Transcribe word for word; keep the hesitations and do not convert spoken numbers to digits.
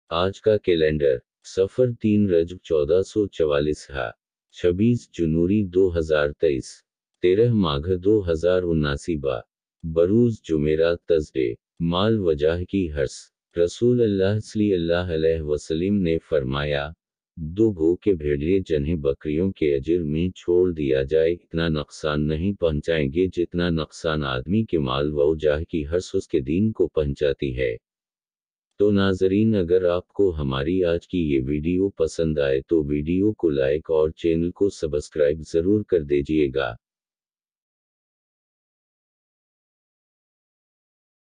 आज का कैलेंडर सफर तीन रजब चौदह सौ चवालीस है, छब्बीस जनवरी दो हजार तेईस, तेरह माघ दो हजार उन्नासी बा बरूज जुमेरात तजडे माल वजह की हर्स। रसूल अल्लाह सल्लल्लाहु अलैहि वसल्लम ने फरमाया, दो भूखे भेड़िए जिन्हें बकरियों के अजर में छोड़ दिया जाए इतना नुकसान नहीं पहुंचाएंगे जितना नुकसान आदमी के माल व वजह की हर्स उसके दीन को पहुंचाती है। तो नाजरीन, अगर आपको हमारी आज की ये वीडियो पसंद आए तो वीडियो को लाइक और चैनल को सब्सक्राइब ज़रूर कर दीजिएगा।